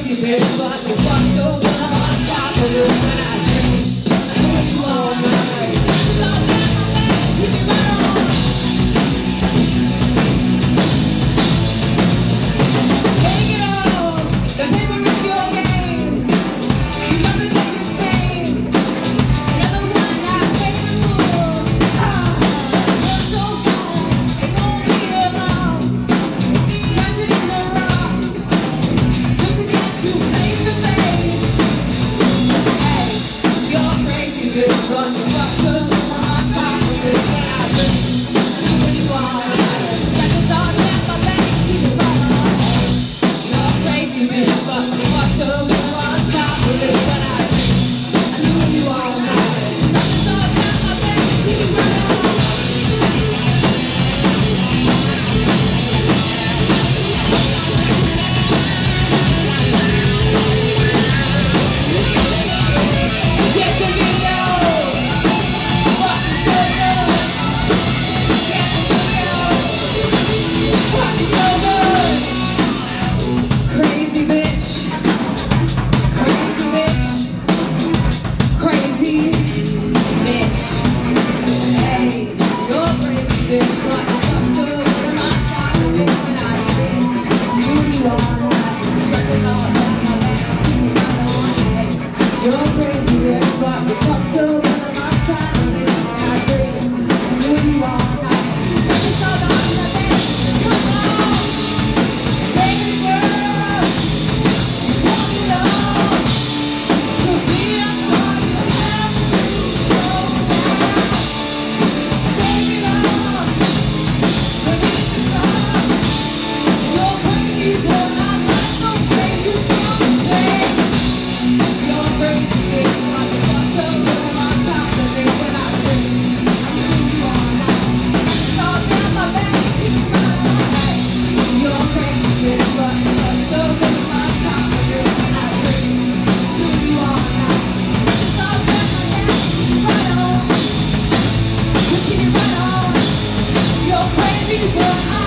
crazy bitch, but you fucked over on top of it when I dream. I knew you all night. So now you can run on. Take it all. The paper is your game. You never take its name. You're the one I take the fool. You're so gone. It won't be alone. Crashing in the rock. Looking at you face to face. Hey, you're crazy bitch, but you fucked up on top of it when I dream. I knew you all night. Like a dog at my back, you can run on. You're crazy bitch, but you fucked up on top of it when I dream. I knew you all night. Like a dog at my back, you can run on. Get the video. Fucking so good. Get the video. Fucking so good. Crazy bitch. Crazy bitch. Crazy bitch. Hey, you're crazy bitch, but you fucked up on top of it when I dream. Knew you all night. Struck all down my back. You got on. Hey, you're crazy bitch, but you fucked up on top of it when I dream. Knew you all night. Struck all down my back. Come on, baby girl. Want it all. To be a part you have to go down. Take it all. Release the song. You're crazy, but I'm not so crazy for the same. You're crazy, bitch, but you fucked up on top of it when I dream. I knew you all night. It's all down my back, you can run all night. You're crazy, bitch, but you fucked up on top of it when I dream. I knew you all night. It's all down my back, you can run on. You can run on. You're crazy, but